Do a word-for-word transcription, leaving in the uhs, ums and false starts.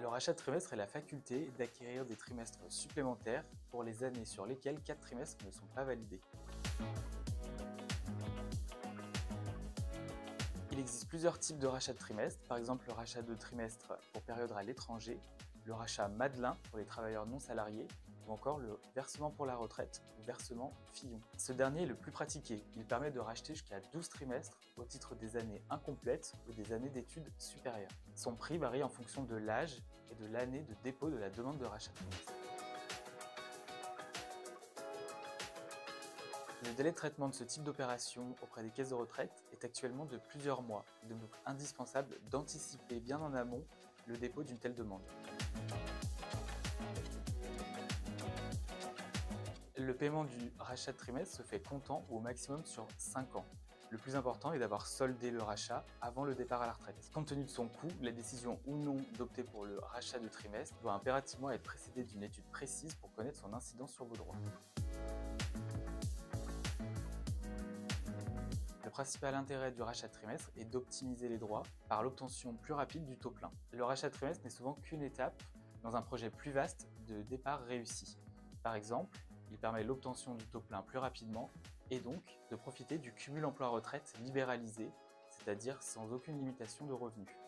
Le rachat de trimestre est la faculté d'acquérir des trimestres supplémentaires pour les années sur lesquelles quatre trimestres ne sont pas validés. Il existe plusieurs types de rachat de trimestre, par exemple le rachat de trimestre pour période à l'étranger, le rachat Madelin pour les travailleurs non salariés, ou encore le versement pour la retraite ou versement Fillon. Ce dernier est le plus pratiqué. Il permet de racheter jusqu'à douze trimestres au titre des années incomplètes ou des années d'études supérieures. Son prix varie en fonction de l'âge et de l'année de dépôt de la demande de rachat de trimestre. Le délai de traitement de ce type d'opération auprès des caisses de retraite est actuellement de plusieurs mois. Il est donc indispensable d'anticiper bien en amont le dépôt d'une telle demande. Le paiement du rachat de trimestre se fait comptant ou au maximum sur cinq ans. Le plus important est d'avoir soldé le rachat avant le départ à la retraite. Compte tenu de son coût, la décision ou non d'opter pour le rachat de trimestre doit impérativement être précédée d'une étude précise pour connaître son incidence sur vos droits. Le principal intérêt du rachat de trimestre est d'optimiser les droits par l'obtention plus rapide du taux plein. Le rachat de trimestre n'est souvent qu'une étape dans un projet plus vaste de départ réussi. Par exemple, il permet l'obtention du taux plein plus rapidement et donc de profiter du cumul emploi-retraite libéralisé, c'est-à-dire sans aucune limitation de revenus.